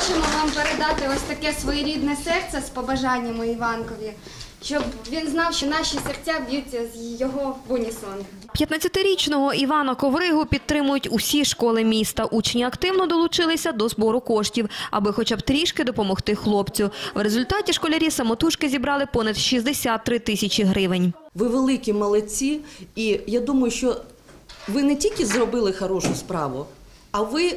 хочемо вам передати ось таке своєрідне серце з побажаннями Іванкові, щоб він знав, що наші серця б'ються з його в унісон. 15-річного Івана Ковригу підтримують усі школи міста. Учні активно долучилися до збору коштів, аби хоча б трішки допомогти хлопцю. В результаті школярі самотужки зібрали понад 63 тисячі гривень. Ви великі молодці, і я думаю, що ви не тільки зробили хорошу справу, а ви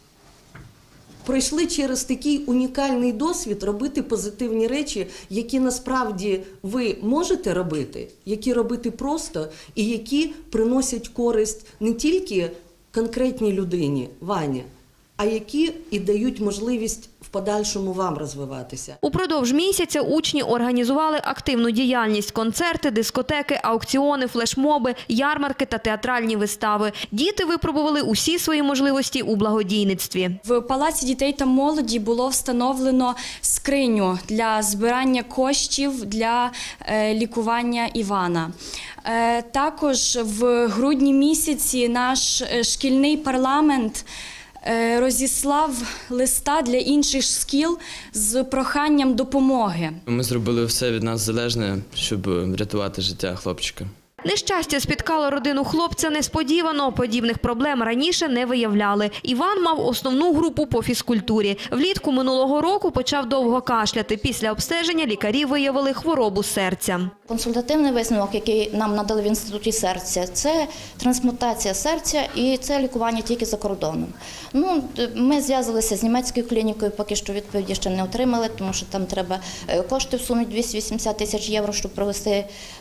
пройшли через такий унікальний досвід робити позитивні речі, які насправді ви можете робити, які робити просто і які приносять користь не тільки конкретній людині, Вані, а які і дають можливість в подальшому вам розвиватися. Упродовж місяця учні організували активну діяльність – концерти, дискотеки, аукціони, флешмоби, ярмарки та театральні вистави. Діти випробували усі свої можливості у благодійництві. В Палаці дітей та молоді було встановлено скриню для збирання коштів для лікування Івана. Також в грудні місяці наш шкільний парламент розіслав листа для інших шкіл з проханням допомоги. Ми зробили все від нас залежне, щоб врятувати життя хлопчика. Нещастя спіткало родину хлопця несподівано. Подібних проблем раніше не виявляли. Іван мав основну групу по фізкультурі. Влітку минулого року почав довго кашляти. Після обстеження лікарі виявили хворобу серця. Консультативний висновок, який нам надали в Інституті серця, це трансплантація серця і це лікування тільки за кордоном. Ми зв'язалися з німецькою клінікою, поки що відповіді ще не отримали, тому що там треба кошти в сумі 280 тисяч євро, щоб провести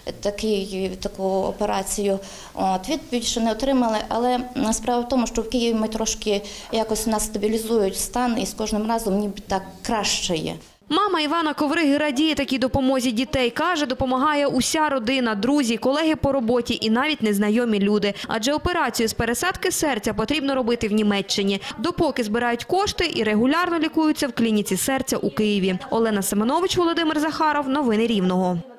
таку операцію. Відповідь ще не отримали, але справа в тому, що в Києві ми трошки якось нас стабілізують стан і з кожним разом ніби так краще є. Мама Івана Ковриги радіє такій допомозі дітей. Каже, допомагає уся родина, друзі, колеги по роботі і навіть незнайомі люди. Адже операцію з пересадки серця потрібно робити в Німеччині. Допоки збирають кошти і регулярно лікуються в клініці серця у Києві. Олена Семенович, Володимир Захаров. Новини Рівного.